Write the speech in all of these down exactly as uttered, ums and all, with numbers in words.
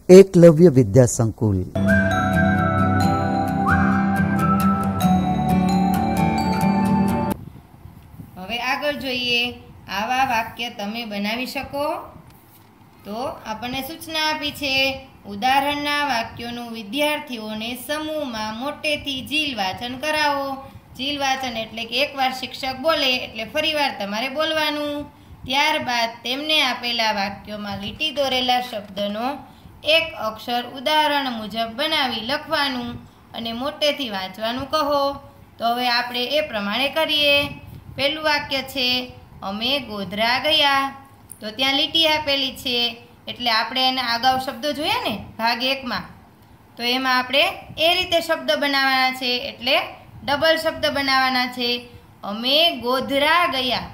એકલવ્ય વિદ્યા સંકુલ. હવે આગળ જોઈએ, આવા વાક્ય તમે બનાવી શકો? તો આપણને સૂચના આપી છે, ઉદાહરણના વાક્યોનું વિદ્યાર્થીઓને સમૂહમાં મોટેથી જીલ વાંચન કરાવો. જીલ વાંચન એટલે કે એકવાર શિક્ષક બોલે એટલે ફરીવાર તમારે બોલવાનું. ત્યારબાદ તેમને આપેલા વાક્યોમાં લીટી દોરેલા શબ્દનો એક અક્ષર ઉદાહરણ મુજબ બનાવી લખવાનું અને મોટેથી વાંચવાનું કહો. તો હવે આપણે એ પ્રમાણે કરીએ. પહેલું વાક્ય છે, અમે ગોધરા ગયા. તો ત્યાં લીટી આપેલી છે એટલે આપણે એના અગાઉ શબ્દો જોયા ને ભાગ એકમાં, તો એમાં આપણે એ રીતે શબ્દ બનાવવાના છે એટલે ડબલ શબ્દ બનાવવાના છે. અમે ગોધરા ગયા.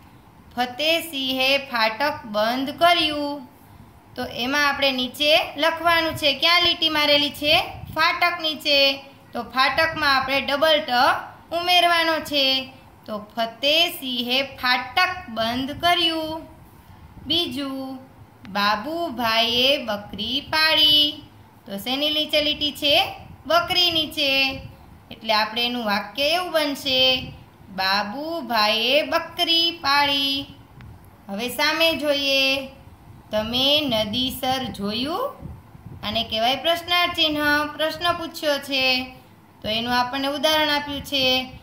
ફતેસિંહે ફાટક બંધ કર્યું. તો એમાં આપણે નીચે લખવાનું છે, ક્યાં લીટી મારેલી છે? ફાટક નીચે. તો ફાટકમાં આપણે ડબલ ટ ઉમેરવાનો છે. તો ફતેસિંહે ફાટક બંધ કર્યું. બીજું, બાબુભાઈએ બકરી પાળી. તો શેની નીચે લીટી છે? બકરી નીચે. એટલે આપણે એનું વાક્ય એવું બનશે, બાબુભાઈએ બકરી પાળી. હવે સામે જોઈએ, તમે નદીસર જોયું? આને કહેવાય પ્રશ્નાર્થ ચિહ્ન. પ્રશ્ન પૂછ્યો છે તો એનું આપણને ઉદાહરણ આપ્યું છે,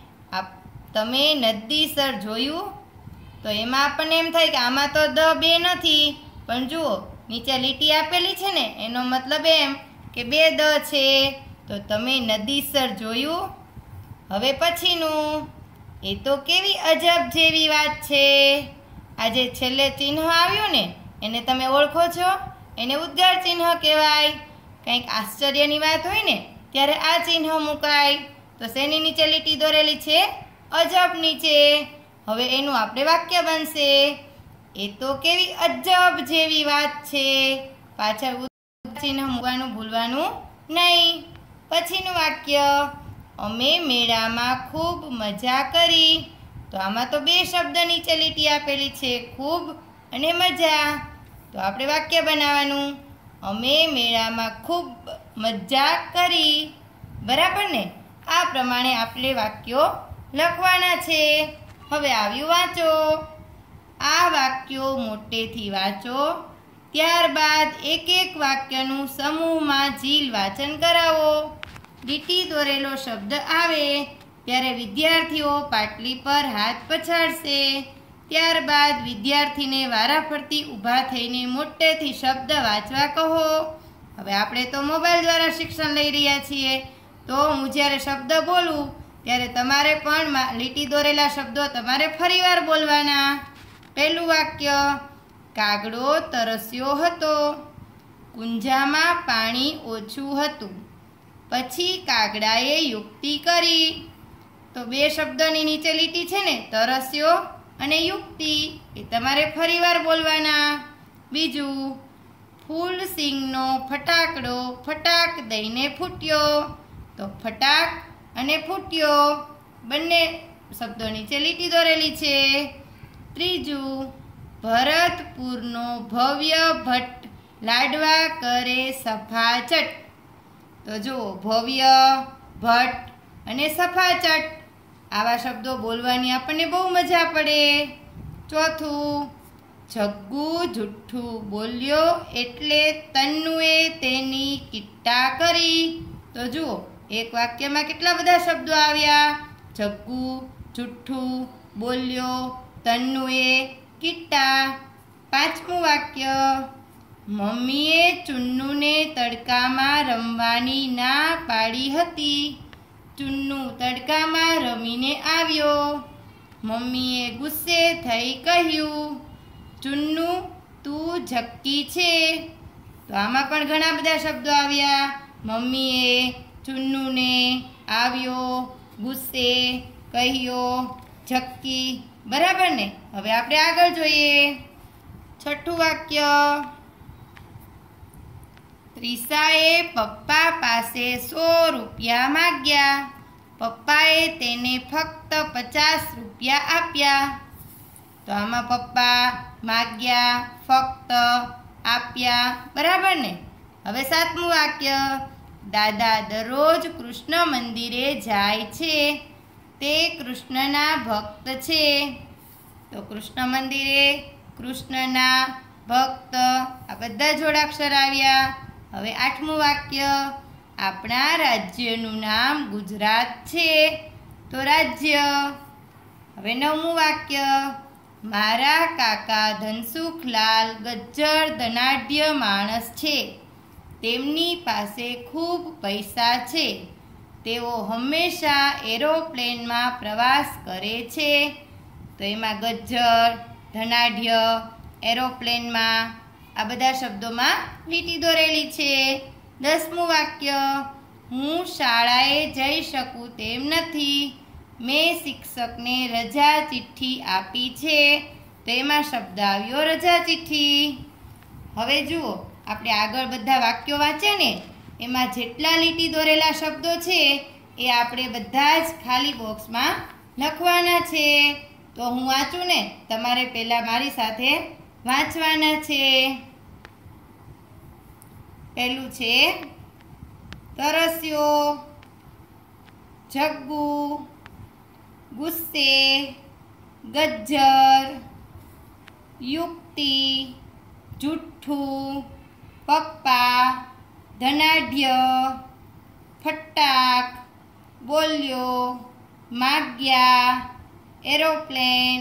તમે નદીસર જોયું? તો એમાં આપણને એમ થાય કે આમાં તો દ બે નથી, પણ જુઓ નીચે લીટી આપેલી છે ને, એનો મતલબ એમ કે બે દ છે. તો તમે નદીસર જોયું. હવે પછીનું, એ તો કેવી અજબ જેવી વાત છે. આ જે છેલ્લે ચિહ્ન આવ્યું ને એને તમે ઓળખો છો? એને ઉદ્ગાર ચિહ્ન કહેવાય. કંઈક આશ્ચર્યની વાત હોય ને ત્યારે આ ચિહ્ન મુકાય. તો શેની નીચે લીટી દોરેલી છે? અજબ નીચે. હવે એનું આપણે વાક્ય બનશે, એ તો કેવી અજબ જેવી વાત છે. પાછળ ચિહ્ન મૂકવાનું ભૂલવાનું નહીં. પછીનું વાક્ય, અમે મેળામાં ખૂબ મજા કરી. તો આમાં તો બે શબ્દ નીચે લીટી આપેલી છે, ખૂબ અને મજા. તો આપણે વાક્ય બનાવવાનું, અમે મેળામાં ખૂબ મજા કરી. બરાબર ને? આ પ્રમાણે આપણે વાક્યો લખવાના છે. હવે આવ્યું વાંચો. આ વાક્યો મોટેથી વાંચો. ત્યારબાદ એક એક વાક્યનું સમૂહમાં જીલ વાંચન કરાવો. લીટી દોરેલો શબ્દ આવે ત્યારે વિદ્યાર્થીઓ પાટલી પર હાથ પછાડશે. ત્યારબાદ વિદ્યાર્થીને વારાફરતી ઊભા થઈને મોટેથી શબ્દ વાંચવા કહો. હવે આપણે તો મોબાઈલ દ્વારા શિક્ષણ લઈ રહ્યા છીએ, તો હું જ્યારે શબ્દ બોલું ત્યારે તમારે પણ લીટી દોરેલા શબ્દો તમારે ફરીવાર બોલવાના. પહેલું વાક્ય, કાગડો તરસ્યો હતો. કુંજામાં પાણી ઓછું હતું. પછી કાગડાએ યુક્તિ કરી. તો બે શબ્દોની નીચે લીટી છે ને, તરસ્યો અને યુક્તિ, એ તમારે ફરીવાર બોલવાના. બીજું, ફૂલસિંગનો ફટાકડો ફટાક દઈને ફૂટ્યો. તો ફટાક અને ફૂટ્યો બંને શબ્દો નીચે લીટી દોરેલી છે. ત્રીજું, ભરતપુરનો ભવ્ય ભટ્ટ લાડવા કરે સફાચટ. તો જુઓ, ભવ્ય, ભટ્ટ અને સફાચટ આવા શબ્દો બોલવાની આપણને બહુ મજા પડે. ચોથું, જગ્ગુ જુઠ્ઠું બોલ્યો એટલે તન્નુએ તેની કિટ્ટા કરી. તો જુઓ, એક વાક્યમાં કેટલા બધા શબ્દો આવ્યા? જગ્ગુ, જુઠ્ઠું, બોલ્યો, તન્નુએ, કિટ્ટા. પાંચમું વાક્ય, મમ્મીએ ચુન્નુને તડકામાં રમવાની ના પાડી હતી. ચુન્નુ તડકામાં રમીને આવ્યો. મમ્મીએ ગુસ્સે થઈ કહ્યું, ચુન્નુ તું ઝક્કી છે. તો આમાં પણ ઘણા બધા શબ્દો આવ્યા. મમ્મીએ, ચુન્નુને, આવ્યો, ગુસ્સે, કહ્યો, ઝક્કી. બરાબર ને? હવે આપણે આગળ જોઈએ. છઠ્ઠું વાક્ય, ત્રિષાએ પપ્પા પાસે સો રૂપિયા માગ્યા. પપ્પાએ તેને ફક્ત પચાસ રૂપિયા આપ્યા. તો આમાં પપ્પા, માગ્યા, ફક્ત, આપ્યા. બરાબર ને? હવે સાતમું વાક્ય, દાદા દરરોજ કૃષ્ણ મંદિરે જાય છે, તે કૃષ્ણના ભક્ત છે. તો કૃષ્ણ મંદિરે, કૃષ્ણના ભક્ત, આ બધા જોડાક્ષર આવ્યા. હવે આઠમું વાક્ય, આપણા રાજ્યનું નામ ગુજરાત છે, તો રાજ્ય. હવે નવમું વાક્ય, મારા કાકા ધનસુખલાલ ગજ્જર ધનાઢ્ય માણસ છે, તેમની પાસે ખૂબ પૈસા છે, તેઓ હંમેશા એરોપ્લેનમાં પ્રવાસ કરે છે. તો એમાં ગજ્જર, ધનાઢ્ય, એરોપ્લેનમાં, આ બધા શબ્દોમાં લીટી દોરેલી છે. દસમું વાક્ય, હું શાળાએ જઈ શકું તેમ નથી, મેં શિક્ષકને રજા ચિઠ્ઠી આપી છે. તો એમાં શબ્દ આવ્યો રજા ચિઠ્ઠી. હવે જુઓ, આપણે આગળ બધા વાક્યો વાંચ્યા ને, એમાં જેટલા લીટી દોરેલા શબ્દો છે એ આપણે બધા જ ખાલી બોક્સમાં લખવાના છે. તો હું વાંચું ને, તમારે પહેલાં મારી સાથે વાંચવાના છે. પહેલું છે તરસ્યો, જગ્ગુ, ગુસ્સે, ગજ્જર, યુક્તિ, જુઠ્ઠું, પપ્પા, ધનાઢ્ય, ફટાક, બોલ્યો, માગ્યા, એરોપ્લેન.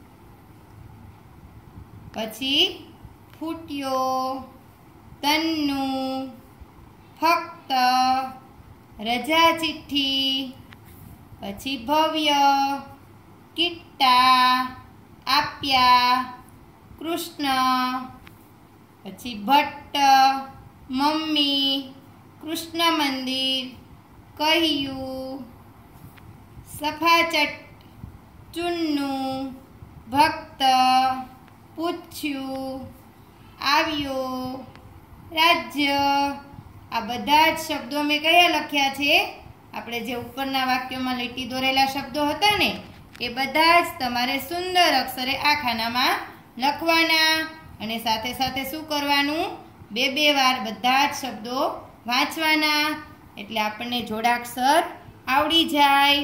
પછી ફૂટ્યો, તન્નું, ફક્ત, રજા ચિઠ્ઠી. પછી ભવ્ય, કિટ્ટા, આપ્યા, કૃષ્ણ. પછી ભટ્ટ, મમ્મી, કૃષ્ણ મંદિર, કહ્યું. સફાચટ, ચુન્નું, ભક્ત, પૂછ્યું, આવ્યો, રાજ્ય. આ બધા જ શબ્દો મેં કયા લખ્યા છે? આપણે જે ઉપરના વાક્યોમાં લીટી દોરેલા શબ્દો હતા ને, એ બધા જ તમારે સુંદર અક્ષરે આ ખાનામાં લખવાના. અને સાથે સાથે શું કરવાનું? બે બે વાર બધા જ શબ્દો વાંચવાના, એટલે આપણને જોડાક્ષર આવડી જાય.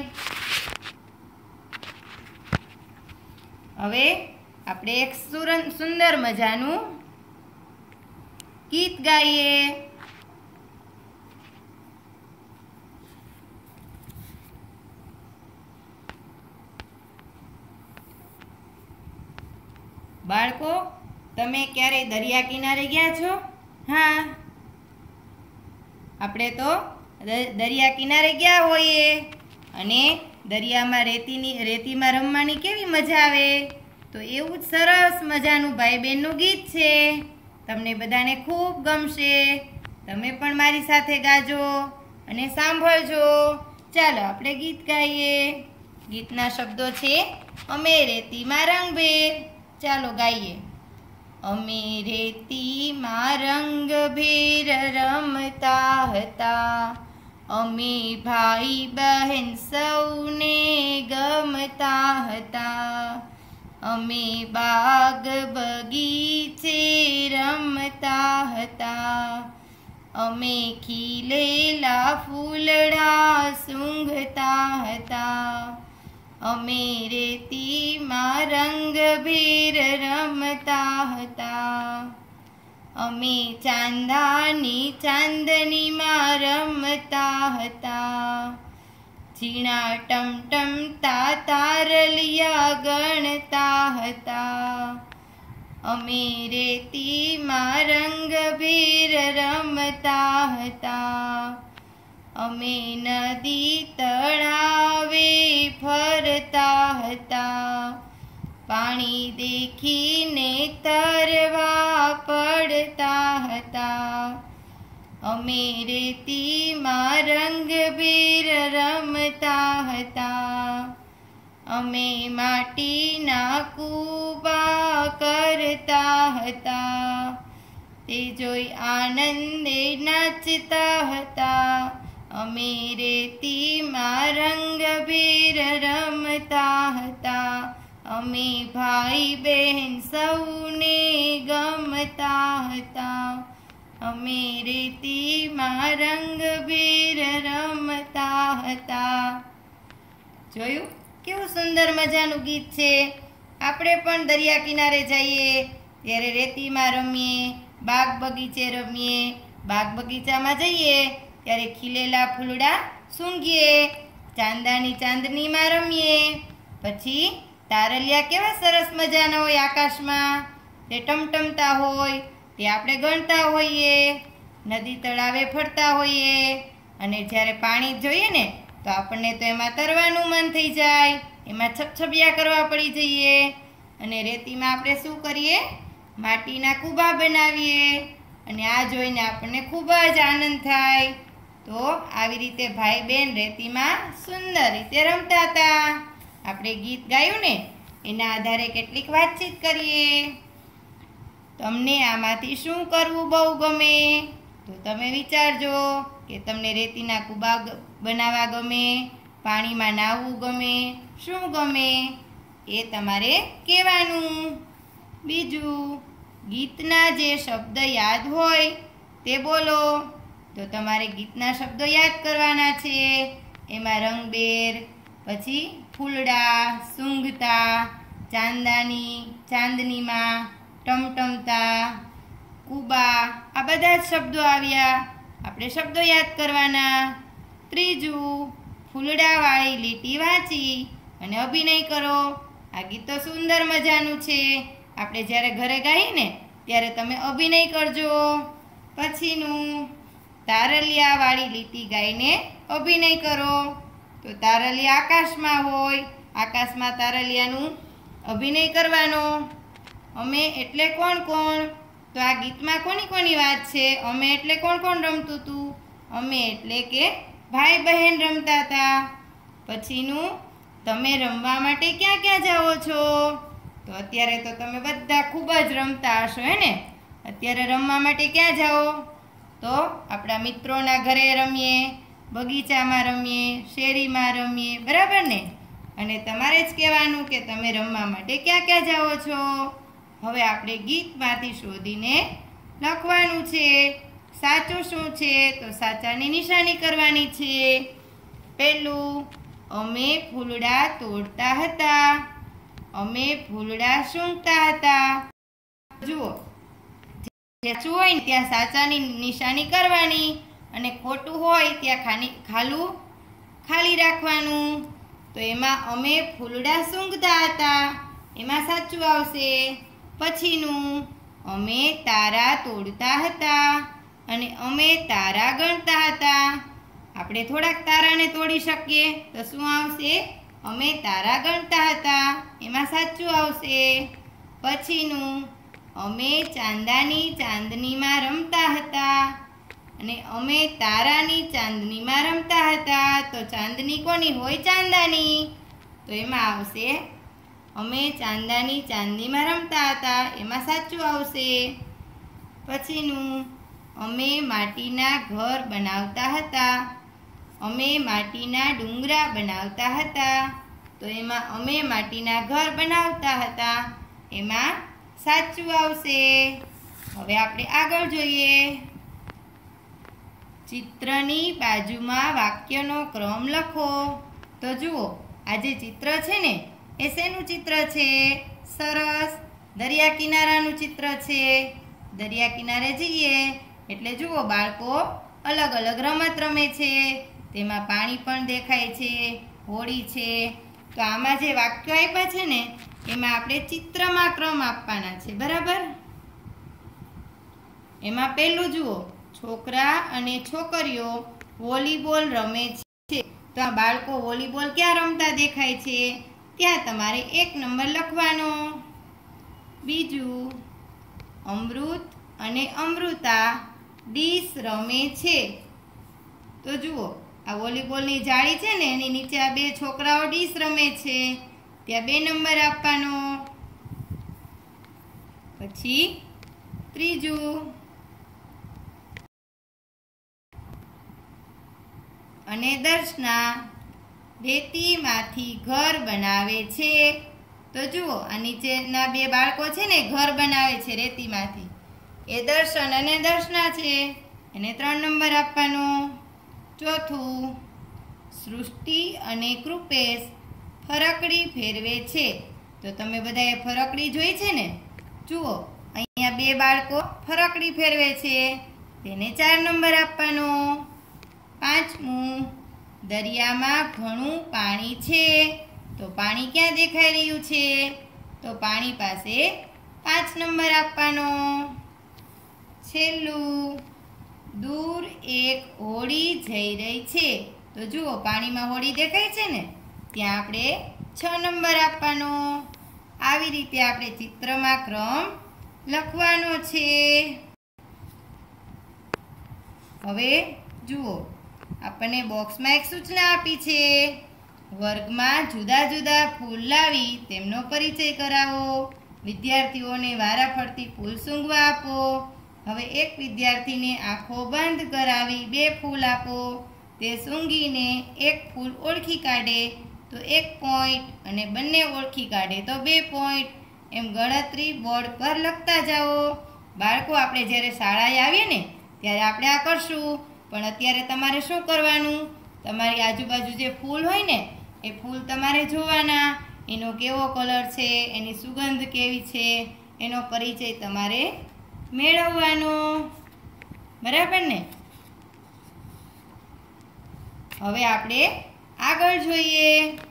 હવે આપણે એક સુંદર મજાનું ગીત ગાઈએ. બાળકો, તમે ક્યારેય દરિયા કિનારે ગયા છો? હા, આપણે તો દરિયા કિનારે ગયા હોઈએ અને દરિયામાં રેતીની રેતીમાં રમવાની કેવી મજા આવે. તો એવું જ સરસ મજાનું ભાઈ બહેનનું ગીત છે, તમને બધાને ખૂબ ગમશે. તમે પણ મારી સાથે ગાજો અને સાંભળજો. ચાલો આપણે ગીત ગાઈએ. ગીતના શબ્દો છે અમે રેતીમાં રંગભેર. ચાલો ગાઈએ. અમે રેતીમાં રંગભેર રમતા હતા, અમે ભાઈ બહેન સૌને ગમતા હતા, અમે બાગ બગીચે રમતા હતા, અમે ખીલેલા ફૂલડા સૂંઘતા હતા, અમે રેતીમાં રંગભેર રમતા હતા, અમે ચાંદાની ચાંદનીમાં રમતા હતા, ઝીણા ટમટમતા તારલિયા ગણતા હતા, અમે રેતીમાં રંગભેર રમતા હતા, અમે નદી તળાવે ફરતા હતા, પાણી દેખીને તરવા પડતા હતા, અમે રેતીમાં રંગભેર રમતા હતા, અમે માટીના કૂબા કરતા હતા, તે જોઈ આનંદે નાચતા હતા, અમે રેતીમાં રંગભેર રમતા હતા, અમે ભાઈ બહેન સૌને ગમતા હતા, અમે રેતીમાં રંગભેર રમતા હતા. જોયું કેવું સુંદર મજાનું ગીત છે. આપણે પણ દરિયા કિનારે જઈએ ત્યારે રેતીમાં રમીએ, બાગ બગીચે રમીએ. બાગ બગીચામાં જઈએ ત્યારે ખીલેલા ફૂલડા સૂંઘીએ, ચાંદાની ચાંદનીમાં રમીએ. પછી તારલિયા કેવા સરસ મજાના હોય આકાશમાં, તે ટમટમતા હોય, તે આપણે ગણતા હોઈએ. નદી તળાવે ફરતા હોઈએ અને જ્યારે પાણી જોઈએ ને તો આપણને તો એમાં તરવાનું મન થઈ જાય, એમાં છબછબિયા કરવા પડી જઈએ. અને રેતીમાં આપણે શું કરીએ? માટીના કૂબા બનાવીએ અને આ જોઈને આપણને ખૂબ જ આનંદ થાય. તો આવી રીતે ભાઈ બહેન રેતીમાં સુંદર રીતે રમતા હતા. આપણે ગીત ગાયું ને એના આધારે કેટલીક વાતચીત કરીએ. તમને આમાંથી શું કરવું બહુ ગમે? તો તમે વિચારજો કે તમને રેતીના કૂબા બનાવવા ગમે, પાણીમાં નાહવું ગમે, શું ગમે એ તમારે કહેવાનું. બીજું, ગીતના જે શબ્દ યાદ હોય તે બોલો. તો તમારે ગીતના શબ્દો યાદ કરવાના છે. એમાં રંગબેર, પછી ફૂલડા, સૂંઘતા, ચાંદાની ચાંદનીમાં, ટમટમતા, કૂબા, આ બધા જ શબ્દો આવ્યા. આપણે શબ્દો યાદ કરવાના. ત્રીજું, ફૂલડાવાળી લીટી વાંચી અને અભિનય કરો. આ ગીત તો સુંદર મજાનું છે. આપણે જ્યારે ઘરે ગાઈએ ને ત્યારે તમે અભિનય કરજો. પછીનું, તારલિયાવાળી લીટી ગાઈને અભિનય કરો. તો તારલિયા આકાશમાં હોય, આકાશમાં તારલિયાનું અભિનય કરવાનો. અમે એટલે કોણ કોણ? તો આ ગીતમાં કોની કોની વાત છે? અમે એટલે કોણ કોણ રમતું હતું? અમે એટલે કે ભાઈ બહેન રમતા હતા. પછીનું, તમે રમવા માટે ક્યાં ક્યાં જાઓ છો? તો અત્યારે તો તમે બધા ખૂબ જ રમતા હશો હે ને? અત્યારે રમવા માટે ક્યાં જાઓ? તો આપણા મિત્રોના ઘરે રમીએ, બગીચામાં રમીએ, શેરીમાં રમીએ, બરાબર ને? અને તમારે જ કહેવાનું કે તમે રમવા માટે ક્યાં ક્યાં જાઓ છો. હવે આપણે ગીતમાંથી શોધીને લખવાનું છે. સાચું શું છે? તો સાચાની નિશાની કરવાની છે. પહેલું, અમે ફૂલડા તોડતા હતા. અમે ફૂલડા સૂંઘતા હતા. જુઓ, સાચું હોય ને ત્યાં સાચાની નિશાની કરવાની અને ખોટું હોય ત્યાં ખાલી ખાલું ખાલી રાખવાનું. તો એમાં અમે ફૂલડા સૂંઘતા હતા, એમાં સાચું આવશે. પછીનું, અમે તારા તોડતા હતા અને અમે તારા ગણતા હતા. આપણે થોડાક તારાને તોડી શકીએ તો શું આવશે? અમે તારા ગણતા હતા, એમાં સાચું આવશે. પછીનું, અમે ચાંદાની ચાંદનીમાં રમતા હતા અને અમે તારાની ચાંદનીમાં રમતા હતા. તો ચાંદની કોની હોય? ચાંદાની. તો એમાં આવશે અમે ચાંદાની ચાંદનીમાં રમતા હતા, એમાં સાચું આવશે. પછીનું, અમે માટીના ઘર બનાવતા હતા. અમે માટીના ડુંગરા બનાવતા હતા. તો એમાં અમે માટીના ઘર બનાવતા હતા, એમાં સાચું આવશે. હવે આપણે આગળ જોઈએ. ચિત્રની બાજુમાં વાક્યનો ક્રમ લખો. તો જુઓ, આ જે ચિત્ર છે ને એ શેનું ચિત્ર છે? સરસ, દરિયા કિનારાનું ચિત્ર છે. દરિયા કિનારે જઈએ એટલે જુઓ, બાળકો અલગ અલગ રમત રમે છે. તેમાં પાણી પણ દેખાય છે, હોડી છે. તો આમાં જે વાક્યો આપ્યા છે ને એમાં આપણે ચિત્રમાં ક્રમ આપવાના છે, બરાબર? એમાં પહેલું જુઓ, છોકરા અને છોકરીઓ વોલીબોલ રમે છે. તો આ બાળકો વોલીબોલ ક્યાં રમતા દેખાય છે? ત્યાં તમારે એક નંબર લખવાનો. બીજું, અમૃત અને અમૃતા ડીશ રમે છે. તો જુઓ, આ વોલીબોલની જાળી છે ને એની નીચે આ બે છોકરાઓ ડીશ રમે છે, ત્યાં બે નંબર આપવાનો. પછી ત્રીજું, અને દર્શના રેતીમાંથી ઘર બનાવે છે. તો જુઓ, આ નીચેના બે બાળકો છે ને ઘર બનાવે છે રેતીમાંથી. એ દર્શન અને દર્શના છે, એને ત્રણ નંબર આપવાનો. ચોથું, સૃષ્ટિ અને કૃપેશ ફરકડી ફેરવે છે. તો તમે બધાએ ફરકડી જોઈ છે ને? જુઓ, અહીંયા બે બાળકો ફરકડી ફેરવે છે, તેને ચાર નંબર આપવાનો. પાંચમું, દરિયામાં ઘણું પાણી છે. તો પાણી ક્યાં દેખાઈ રહ્યું છે? તો પાણી પાસે પાંચ નંબર આપવાનો. છેલ્લું, દૂર એક હોડી જઈ રહી છે. તો જુઓ, પાણીમાં હોડી દેખાય છે ને, ત્યાં આપણે છ નંબર આપવાનો. આવી રીતે આપણે ચિત્રમાં ક્રમ લખવાનો છે. હવે જુઓ, આપણને બોક્સમાં એક સૂચના આપી છે. વર્ગમાં જુદા જુદા ફૂલ લાવી તેમનો પરિચય કરાવો. વિદ્યાર્થીઓને વારાફરતી ફૂલ સૂંઘવા આપો. હવે એક વિદ્યાર્થીને આંખો બંધ કરાવી બે ફૂલ આપો. તે સૂંઘીને એક ફૂલ ઓળખી કાઢે તો એક પોઈન્ટ, અને બંને ઓળખી કાઢે તો બે પોઈન્ટ. એમ ગણતરી બોર્ડ પર લખતા જાઓ. બાળકો, આપણે જ્યારે શાળાએ આવીએ ને ત્યારે આપણે આ કરશું, પણ અત્યારે તમારે શું કરવાનું? તમારી આજુબાજુ જે ફૂલ હોય ને એ ફૂલ તમારે જોવાના. એનો કેવો કલર છે, એની સુગંધ કેવી છે, એનો પરિચય તમારે મેળવવાનો. બરાબર ને? હવે આપણે આગળ જોઈએ.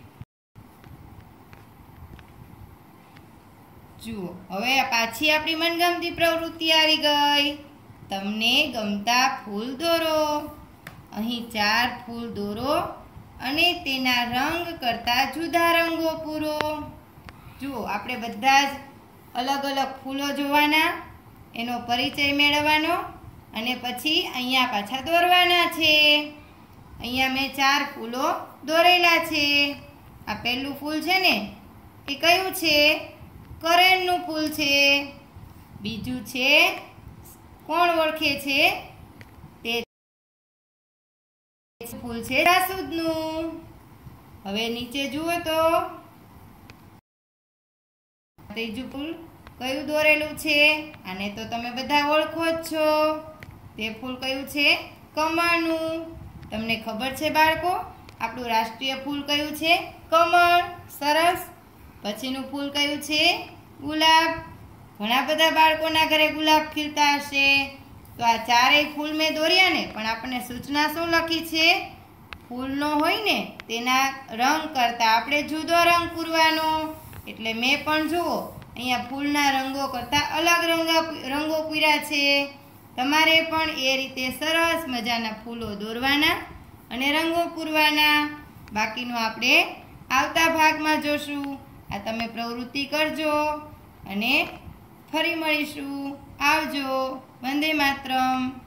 જુઓ, હવે પાછી આપણી મનગમતી પ્રવૃત્તિ આવી ગઈ. તમને ગમતા ફૂલ દોરો. અહીં ચાર ફૂલ દોરો અને તેના રંગ કરતા જુદા રંગો પૂરો. જુઓ, આપણે બધા જ અલગ અલગ ફૂલો જોવાના, એનો પરિચય મેળવવાનો, અને પછી અહીંયા પાછા દોરવાના છે. અહીંયા મેં ચાર ફૂલો દોરેલા છે. આ પહેલું ફૂલ છે ને એ કયું છે? કરેણનું ફૂલ છે. બીજું છે, કોણ ઓળખે છે? તે ફૂલ છે જાસૂદનું. હવે નીચે જુઓ તો ત્રીજું ફૂલ કયું દોરેલું છે? આને તો તમે બધા ઓળખો જ છો. તે ફૂલ કયું છે? કમળનું. તમને ખબર છે બાળકો, આપણું રાષ્ટ્રીય ફૂલ કયું છે? કમળ. સરસ. પછીનું ફૂલ કયું છે? ગુલાબ. ઘણા બધા બાળકોના ઘરે ગુલાબ ખીલતા હશે. તો આ ચારેય ફૂલ મેં દોર્યા ને, પણ આપણને સૂચના શું લખી છે? ફૂલનો હોય ને તેના રંગ કરતાં આપણે જુદો રંગ પૂરવાનો. એટલે મેં પણ જુઓ, અહીંયા ફૂલના રંગો કરતાં અલગ રંગ રંગો પૂર્યા છે. તમારે પણ એ રીતે સરસ મજાના ફૂલો દોરવાના અને રંગો પૂરવાના. બાકીનું આપણે આવતા ભાગમાં જોશું. આ તમે પ્રવૃત્તિ કરજો અને ફરી મળીશું. આવજો. વંદે માતરમ.